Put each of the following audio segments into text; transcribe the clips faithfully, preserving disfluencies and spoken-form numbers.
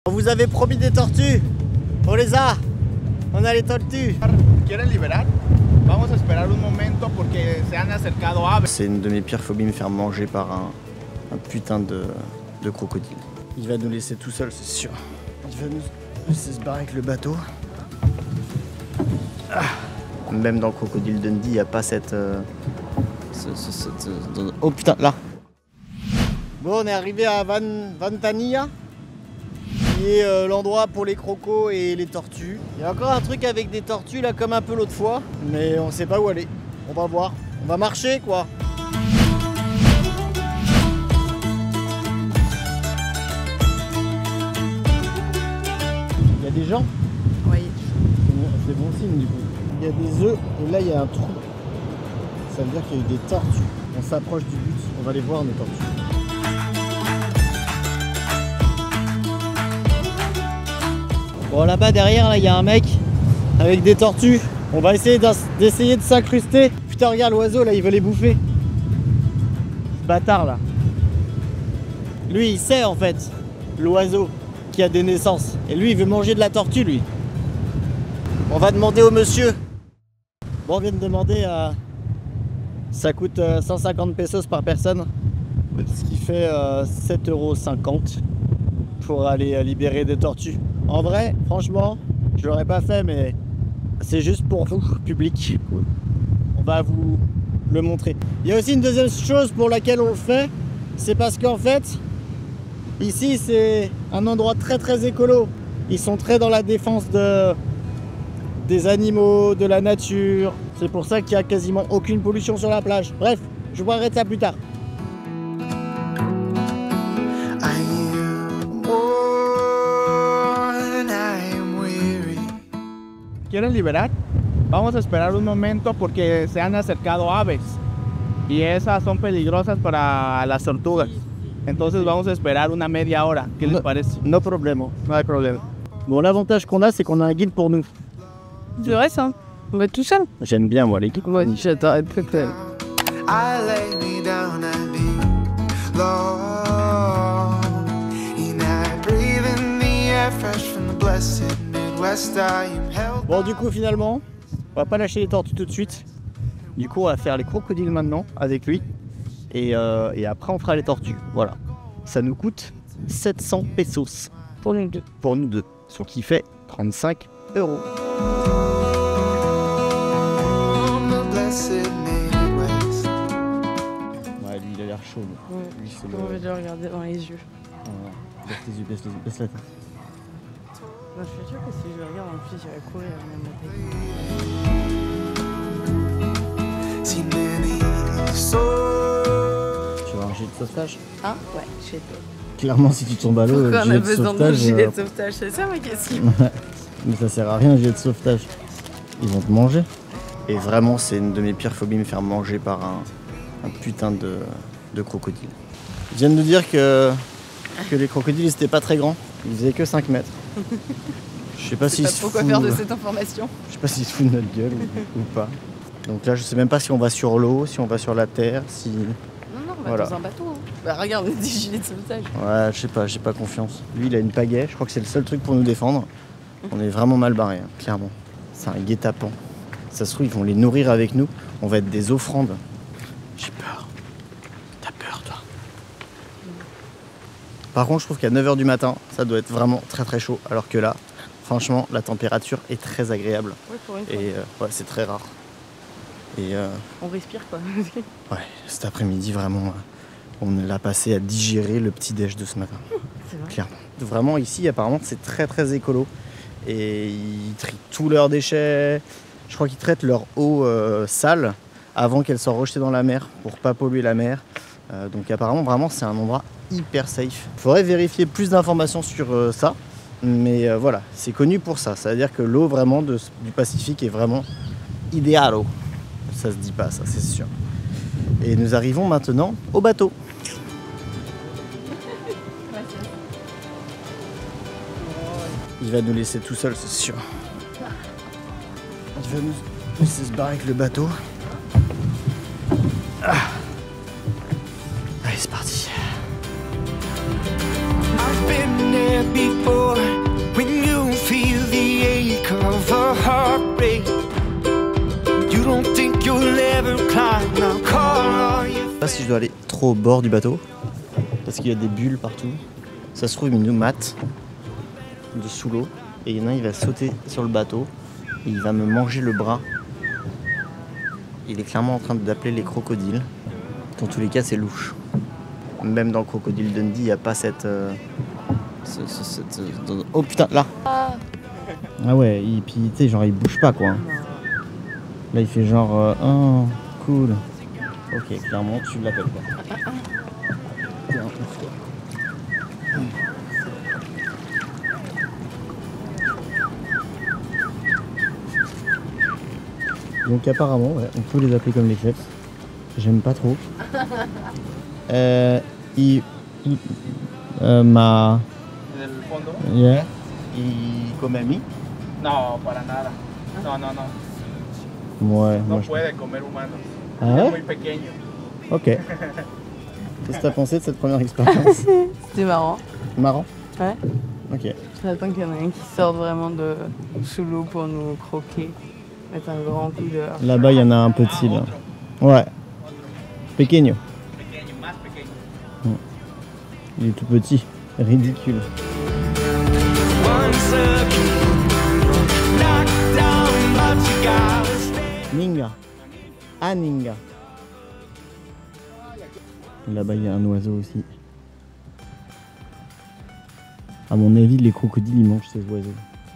On vous avait promis des tortues. On les a. On a les tortues. ¿Quieren liberar? Vamos a esperar un momento porque se han acercado aves. C'est une de mes pires phobies, me faire manger par un, un putain de, de crocodile. Il va nous laisser tout seul, c'est sûr. Il va nous laisser se barrer avec le bateau. Ah. Même dans le Crocodile Dundee, il n'y a pas cette... Euh, ce, ce, cette euh, oh putain, là. Bon, on est arrivé à Van, Ventania, qui est euh, l'endroit pour les crocos et les tortues. Il y a encore un truc avec des tortues, là, comme un peu l'autre fois, mais on sait pas où aller. On va voir. On va marcher, quoi. Il y a des gens? Oui. C'est bon signe, du coup. Il y a des œufs et là il y a un trou. Ça veut dire qu'il y a eu des tortues. On s'approche du but, on va les voir nos tortues. Bon, là-bas derrière, là il y a un mec avec des tortues. On va essayer d'essayer de s'incruster. Putain, regarde l'oiseau là, il veut les bouffer. Ce bâtard là. Lui il sait en fait, l'oiseau qui a des naissances. Et lui il veut manger de la tortue lui. On va demander au monsieur. Bon, on vient de demander à... Ça coûte cent cinquante pesos par personne, ce qui fait euh, sept euros cinquante pour aller libérer des tortues. En vrai, franchement, je l'aurais pas fait, mais c'est juste pour vous, public. On va vous le montrer. Il y a aussi une deuxième chose pour laquelle on le fait, c'est parce qu'en fait, ici c'est un endroit très très écolo. Ils sont très dans la défense de... des animaux, de la nature. C'est pour ça qu'il n'y a quasiment aucune pollution sur la plage. Bref, je vous arrête ça plus tard. ¿Quieren liberar? Vamos a esperar un momento porque se han acercado aves y esas son peligrosas para las tortugas. Entonces vamos a esperar una media hora. ¿Qué les parece? No problème, pas de problème. Bon, l'avantage qu'on a, c'est qu'on a un guide pour nous. C'est vrai ça, on va être tout seul. J'aime bien moi les guides. Moi, j'adore être très très. Bon, du coup finalement, on va pas lâcher les tortues tout de suite. Du coup on va faire les crocodiles maintenant avec lui. Et, euh, et après on fera les tortues. Voilà. Ça nous coûte sept cents pesos. Pour nous deux. Pour nous deux. Ce qui fait trente-cinq euros. Ouais, lui il a l'air chaud. Ouais. Lui, c'est On le... va le regarder dans les yeux. Voilà. Baisse les yeux, baisse les yeux, baisse la tête. Moi, je suis sûre que si je le regarde en plus, j'irai courir même la tête. Tu veux un gilet de sauvetage? Ah ouais, je sais pas. Clairement si tu tombes à l'eau, Pourquoi on a gilet de besoin de sauvetage... gilet euh, de sauvetage? C'est ça ma question. Mais ça sert à rien, gilet de sauvetage. Ils vont te manger. Et vraiment, c'est une de mes pires phobies, me faire manger par un, un putain de, de crocodile. Ils viennent de dire que, que les crocodiles, ils étaient pas très grands. Ils faisaient que cinq mètres. Je sais pas Je s'ils sais se pas trop quoi foutent- faire de cette information. Je sais pas s'ils se foutent de notre gueule ou, ou pas. Donc là, je sais même pas si on va sur l'eau, si on va sur la terre, si... Non, non, on va Voilà. dans un bateau. Hein. Bah regarde, on a des gilets de sauvetage. Ouais, je sais pas, j'ai pas confiance. Lui, il a une pagaie, je crois que c'est le seul truc pour nous défendre. On est vraiment mal barré, hein, clairement. C'est un guet-apens. Ça se trouve, ils vont les nourrir avec nous. On va être des offrandes. J'ai peur. T'as peur, toi? Par contre, je trouve qu'à neuf heures du matin, ça doit être vraiment très très chaud. Alors que là, franchement, la température est très agréable. Ouais, pour une fois. Et euh, ouais, c'est très rare. Et euh, On respire quoi. ouais, cet après-midi, vraiment, euh, on l'a passé à digérer le petit déj de ce matin. C'est vrai. Clairement. Vraiment ici apparemment c'est très très écolo et ils trient tous leurs déchets. Je crois qu'ils traitent leur eau euh, sale avant qu'elle soit rejetée dans la mer pour pas polluer la mer. Euh, donc apparemment vraiment c'est un endroit hyper safe. Il faudrait vérifier plus d'informations sur euh, ça, mais euh, voilà, c'est connu pour ça. Ça veut dire que l'eau vraiment de, du Pacifique est vraiment idéalo. Ça se dit pas ça, c'est sûr. Et nous arrivons maintenant au bateau. Il va nous laisser tout seul, c'est sûr. Il va nous laisser se barrer avec le bateau. Ah. Allez, c'est parti. I've been there before, si je dois aller trop au bord du bateau. Parce qu'il y a des bulles partout. Ça se trouve, il nous mate de sous l'eau. Et il y en a un, il va sauter sur le bateau. Et il va me manger le bras. Il est clairement en train d'appeler les crocodiles. Dans tous les cas, c'est louche. Même dans Crocodile Dundee, il n'y a pas cette... Euh, ce, ce, cette, euh, oh putain, là. Ah ouais, et puis tu sais, genre il bouge pas quoi. Là il fait genre, euh, oh, cool. Ok, clairement, tu l'appelles pas. Tiens, pousse-toi. Donc apparemment, ouais, on peut les appeler comme les crêpes. J'aime pas trop. Euh, y, y, euh, ma... ¿Del fondo? Yeah. Y come a mí. No, para nada. No, no, no. Ouais, No moi je... puede comer humanos. Ah Es ouais? muy pequeño. Ok. Qu'est-ce que t'as pensé de cette première expérience? C'était marrant. Marrant? Ouais. Ok. J'attends qu'il y en ait un qui sorte vraiment de sous l'eau pour nous croquer. Mettre un grand coup dehors. Là-bas, il y en a un petit là. Ouais. Pequeño. Pequeño, más pequeño. Il est tout petit. Ridicule. Ninga. Ah, Ninga. Là-bas, il y a un oiseau aussi. À mon avis, les crocodiles, ils mangent ces oiseaux.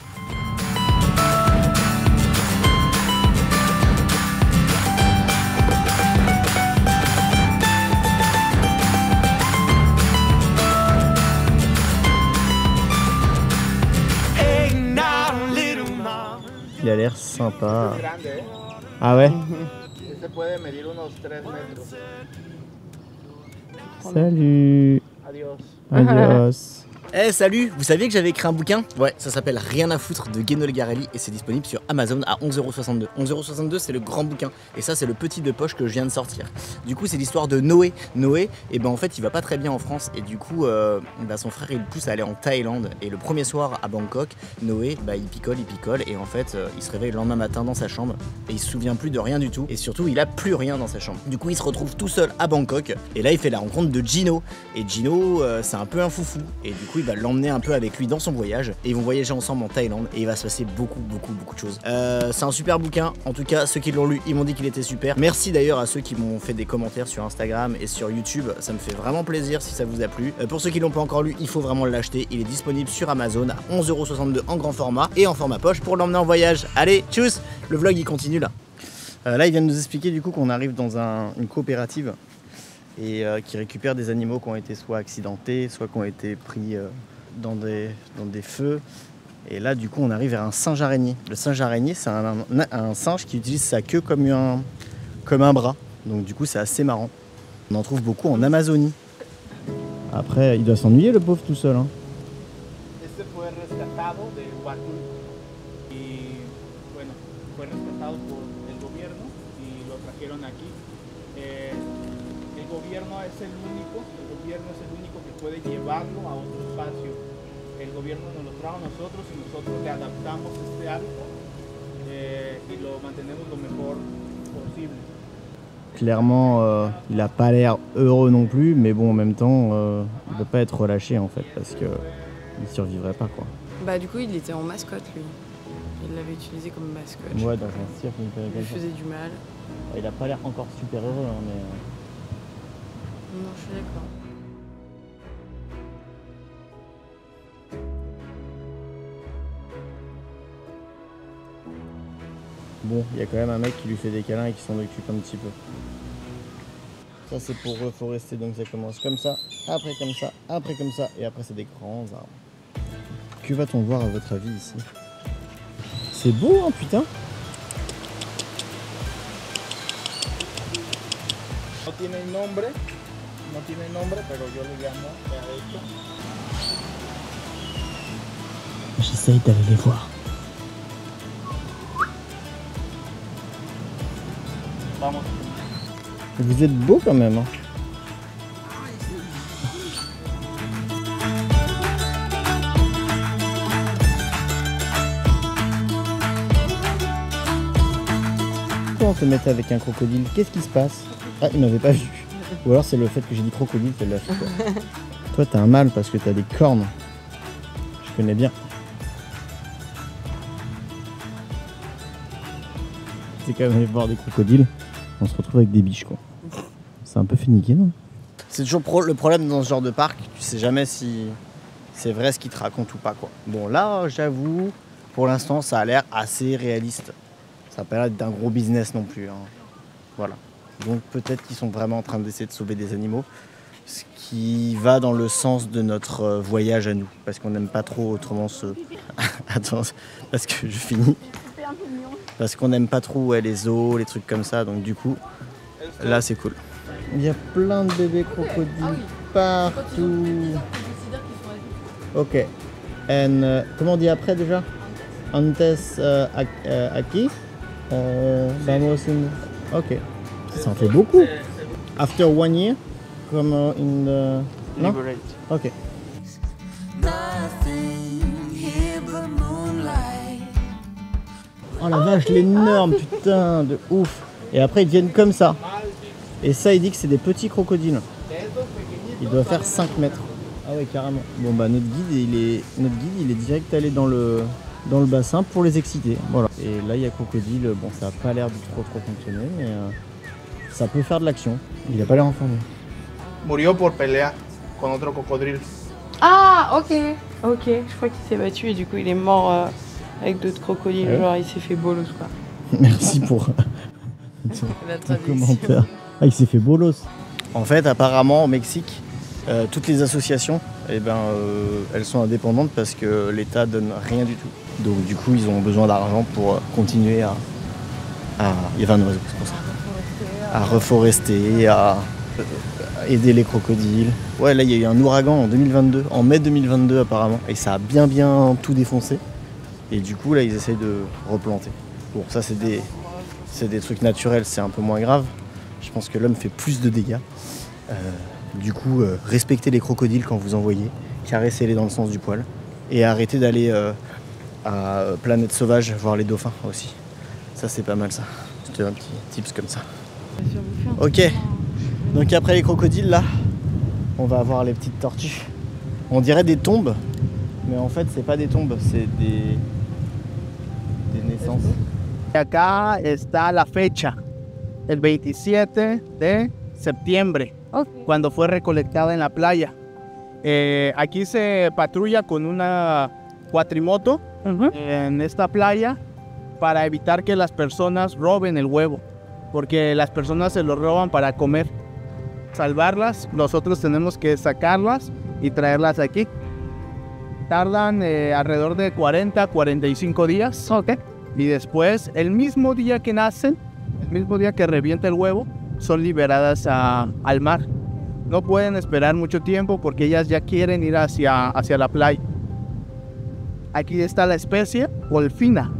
Il a l'air sympa. Es grande, ¿eh? Ah ouais? Este puede medir unos tres metros. Salut. Adiós. Adios. Eh salut, vous saviez que j'avais écrit un bouquin? Ouais, ça s'appelle Rien à foutre de Gueno Legarelli et c'est disponible sur Amazon à onze euros soixante-deux. onze euros soixante-deux c'est le grand bouquin et ça c'est le petit de poche que je viens de sortir. Du coup c'est l'histoire de Noé. Noé, et ben en fait il va pas très bien en France et du coup euh, bah, son frère il le pousse à aller en Thaïlande et le premier soir à Bangkok, Noé bah, il picole, il picole et en fait euh, il se réveille le lendemain matin dans sa chambre et il se souvient plus de rien du tout et surtout il a plus rien dans sa chambre. Du coup il se retrouve tout seul à Bangkok et là il fait la rencontre de Gino et Gino euh, c'est un peu un foufou et du coup il va l'emmener un peu avec lui dans son voyage et ils vont voyager ensemble en Thaïlande et il va se passer beaucoup beaucoup beaucoup de choses. Euh, c'est un super bouquin, en tout cas ceux qui l'ont lu ils m'ont dit qu'il était super. Merci d'ailleurs à ceux qui m'ont fait des commentaires sur Instagram et sur YouTube, ça me fait vraiment plaisir si ça vous a plu. Euh, pour ceux qui l'ont pas encore lu, il faut vraiment l'acheter, il est disponible sur Amazon à onze euros soixante-deux en grand format et en format poche pour l'emmener en voyage. Allez, tchuss, le vlog il continue là. Euh, là il vient de nous expliquer du coup qu'on arrive dans un, une coopérative et euh, qui récupère des animaux qui ont été soit accidentés, soit qui ont été pris euh, dans, des, dans des feux. Et là, du coup, on arrive vers un singe araignée. Le singe araignée, c'est un, un, un singe qui utilise sa queue comme un, comme un bras. Donc du coup, c'est assez marrant. On en trouve beaucoup en Amazonie. Après, il doit s'ennuyer le pauvre tout seul. Hein. Este fue rescatado de Huatul y bueno, fue rescatado por el gobierno y lo trajeron aquí. Eh, el gobierno es el único, el gobierno es el único que puede llevarlo a otro espacio. El gobierno nos lo trajo a nosotros y nosotros le adaptamos este hábitat eh, y lo mantenemos lo mejor posible. Clairement, euh, il a pas l'air heureux non plus, mais bon, en même temps, euh, il ne peut pas être relâché en fait, parce que il survivrait pas quoi. Bah du coup il était en mascotte lui. Il l'avait utilisé comme mascotte. Ouais, dans un cirque, il Il lui faisait du mal. Il a pas l'air encore super heureux, hein, mais. Non, je suis d'accord. Bon, il y a quand même un mec qui lui fait des câlins et qui s'en occupe un petit peu. Ça c'est pour reforester, donc ça commence comme ça, après comme ça, après comme ça, et après c'est des grands arbres. Que va-t-on voir à votre avis ici? C'est beau hein putain. No tiene nombre, no tiene nombre, pero yo le llamo esto. J'essaye d'aller les voir. Vamos. Vous êtes beau quand même. Hein. Quand on se mettait avec un crocodile, qu'est-ce qui se passe? Ah, il m'avait pas vu. Ou alors c'est le fait que j'ai dit crocodile qu'elle l'a fait. Quoi. Toi t'as un mal parce que t'as des cornes. Je connais bien. C'est quand même aller voir des crocodiles. On se retrouve avec des biches quoi. C'est un peu finiqué non? C'est toujours pro le problème dans ce genre de parc. Tu sais jamais si c'est vrai ce qu'ils te racontent ou pas quoi. Bon là j'avoue, pour l'instant ça a l'air assez réaliste. Ça n'a pas l'air d'un gros business non plus. Hein. Voilà. Donc peut-être qu'ils sont vraiment en train d'essayer de sauver des animaux. Ce qui va dans le sens de notre voyage à nous. Parce qu'on n'aime pas trop autrement ce... Attends, parce que je finis. Parce qu'on n'aime pas trop ouais, les zoos, les trucs comme ça. Donc du coup, là c'est cool. Il y a plein de bébés crocodiles partout. Ok. And, euh, comment on dit après déjà? Antes euh, euh, aquí. Euh, vamos in... Ok. Ça en fait beaucoup. After one year, comme uh, in the... Non? Ok. Oh la vache, l'énorme, putain, de ouf. Et après ils viennent comme ça. Et ça il dit que c'est des petits crocodiles. Il doit faire cinq mètres. Ah ouais carrément. Bon bah notre guide il est, notre guide, il est direct allé dans le, dans le bassin pour les exciter. Voilà. Et là il y a crocodile, bon ça n'a pas l'air de trop trop fonctionner mais euh, ça peut faire de l'action. Il a pas l'air informé. Murió por pelea con otro cocodrilo. Ah, ok. Ok, je crois qu'il s'est battu et du coup il est mort euh, avec d'autres crocodiles. Ouais. Genre il s'est fait bolos quoi. Merci pour ton commentaire. Ah, il s'est fait bolos. En fait, apparemment, au Mexique, euh, toutes les associations, eh ben, euh, elles sont indépendantes parce que l'État donne rien du tout. Donc, du coup, ils ont besoin d'argent pour continuer à, à... Il y avait un oiseau, c'est pour ça. À reforester, à aider les crocodiles. Ouais, là, il y a eu un ouragan en deux mille vingt-deux, en mai deux mille vingt-deux apparemment, et ça a bien, bien tout défoncé. Et du coup, là, ils essayent de replanter. Bon, ça, c'est des, c'est des trucs naturels, c'est un peu moins grave. Je pense que l'homme fait plus de dégâts. Euh, du coup, euh, respectez les crocodiles quand vous en voyez, caressez-les dans le sens du poil. Et arrêtez d'aller euh, à Planète Sauvage voir les dauphins aussi. Ça, c'est pas mal ça. C'était un petit tips comme ça. Ok, donc après les crocodiles, là, on va avoir les petites tortues. On dirait des tombes, mais en fait, c'est pas des tombes, c'est des, des naissances. Acá está la fecha. El veintisiete de septiembre, okay. Cuando fue recolectada en la playa. Eh, aquí se patrulla con una cuatrimoto uh-huh. en esta playa para evitar que las personas roben el huevo, porque las personas se lo roban para comer. Salvarlas, nosotros tenemos que sacarlas y traerlas aquí. Tardan eh, alrededor de cuarenta a cuarenta y cinco días. Okay. Y después, el mismo día que nacen, el mismo día que revienta el huevo, son liberadas a, al mar. No pueden esperar mucho tiempo porque ellas ya quieren ir hacia, hacia la playa. Aquí está la especie golfina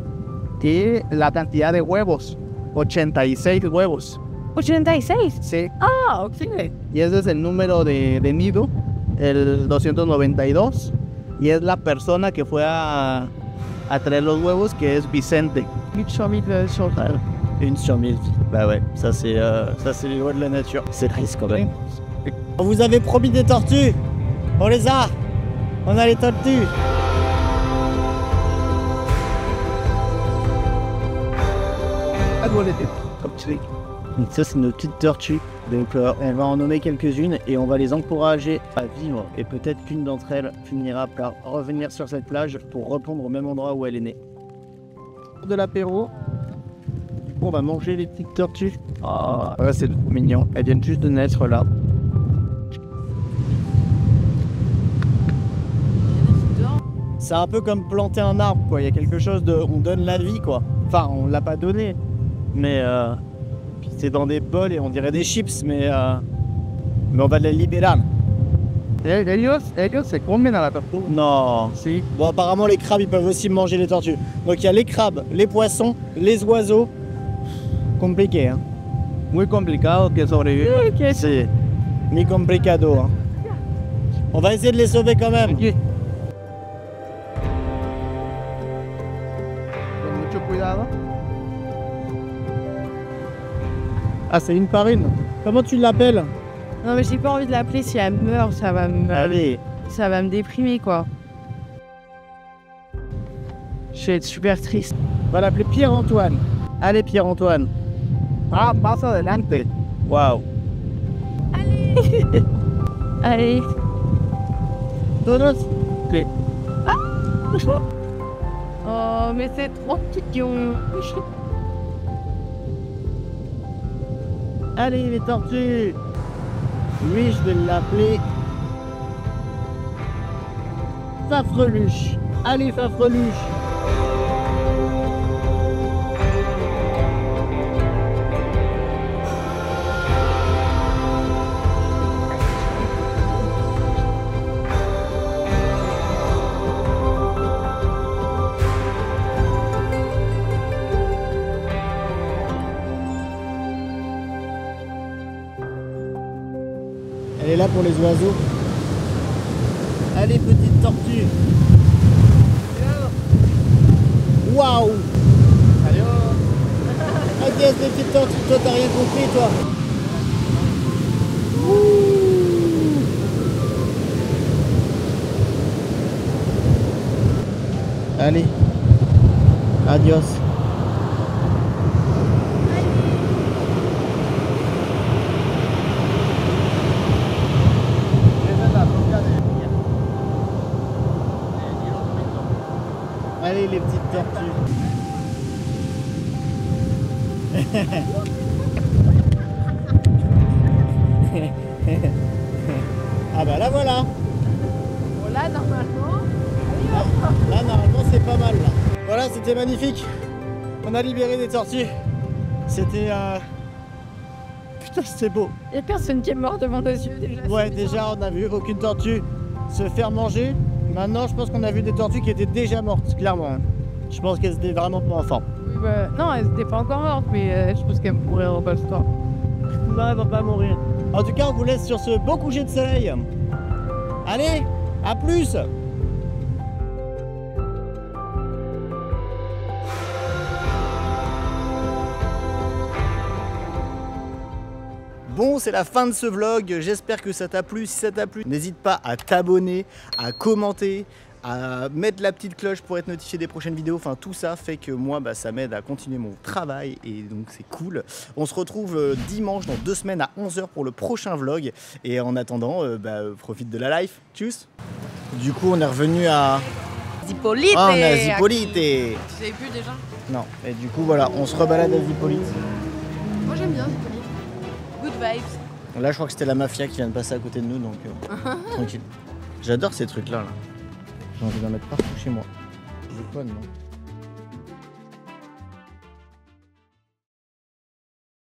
y la cantidad de huevos, ochenta y seis huevos. ¿ochenta y seis? Sí. Ah, ok. Y ese es el número de, de nido, el doscientos noventa y dos. Y es la persona que fue a, a traer los huevos, que es Vicente. Une sur mille sur Une sur mille. Bah ouais, ça c'est euh, ça c'est les lois de la nature. C'est triste quand même. On vous avait promis des tortues. On les a. On a les tortues. Donc ça c'est nos petites tortues. Donc euh, on va en nommer quelques-unes et on va les encourager à vivre. Et peut-être qu'une d'entre elles finira par revenir sur cette plage pour répondre au même endroit où elle est née. De l'apéro. On va manger les petites tortues. Ah, oh, ouais, c'est mignon. Elles viennent juste de naître là. C'est un peu comme planter un arbre, quoi. Il y a quelque chose de... On donne la vie, quoi. Enfin, on l'a pas donné. Mais euh... c'est dans des bols et on dirait des chips, mais... Euh... Mais on va les libérer. Ellos, ellos se comen a la tortuga. Non. Si. Bon, apparemment, les crabes, ils peuvent aussi manger les tortues. Donc, il y a les crabes, les poissons, les oiseaux. Compliqué, hein. Muy complicado que sobrevivir. Okay. C'est muy complicado, hein. On va essayer de les sauver quand même. Okay. Con mucho cuidado. Ah, c'est une par une. Comment tu l'appelles? Non, mais j'ai pas envie de l'appeler. Si elle meurt, ça va me, Allez. ça va me déprimer, quoi. Je vais être super triste. On va l'appeler Pierre-Antoine. Allez, Pierre-Antoine. Ah, más adelante. Waouh. Allez. Todos. Oh, mais c'est trop mignon. Allez, les tortues. Lui, je vais l'appeler Fafreluche. Allez, Fafreluche. Elle est là pour les oiseaux. Allez, petite tortue. Waouh. Adios les petites tortues. Toi, t'as rien compris, toi. Ouh. Allez. Adios. Allez les petites tortues. Ah bah là voilà. Bon, là, normalement. Là normalement c'est pas mal là. Voilà, c'était magnifique. On a libéré des tortues. C'était euh... Putain, c'était beau. Y'a personne qui est mort devant nos yeux déjà. Ouais, déjà on a vu aucune tortue se faire manger. Maintenant, je pense qu'on a vu des tortues qui étaient déjà mortes, clairement. Je pense qu'elles étaient vraiment pas en forme. Oui, bah, non, elles étaient pas encore mortes, mais euh, je pense qu'elles mourraient en bas le temps. Non, elle va pas mourir. En tout cas, on vous laisse sur ce beau coucher de soleil. Allez, à plus. Bon, c'est la fin de ce vlog, j'espère que ça t'a plu. Si ça t'a plu, n'hésite pas à t'abonner, à commenter, à mettre la petite cloche pour être notifié des prochaines vidéos. Enfin, tout ça fait que moi, bah, ça m'aide à continuer mon travail et donc c'est cool. On se retrouve euh, dimanche dans deux semaines à onze heures pour le prochain vlog. Et en attendant, euh, bah, profite de la life. Tchuss. Du coup, on est revenu à... Zipolite. Ah, on est à Zipolite. Tu savais plus déjà? Non, et du coup, voilà, on se rebalade à Zipolite. Moi j'aime bien Zipolite. Good vibes. Là, je crois que c'était la mafia qui vient de passer à côté de nous, donc euh, tranquille. J'adore ces trucs-là. Là. J'ai envie d'en mettre partout chez moi. Je conne, moi.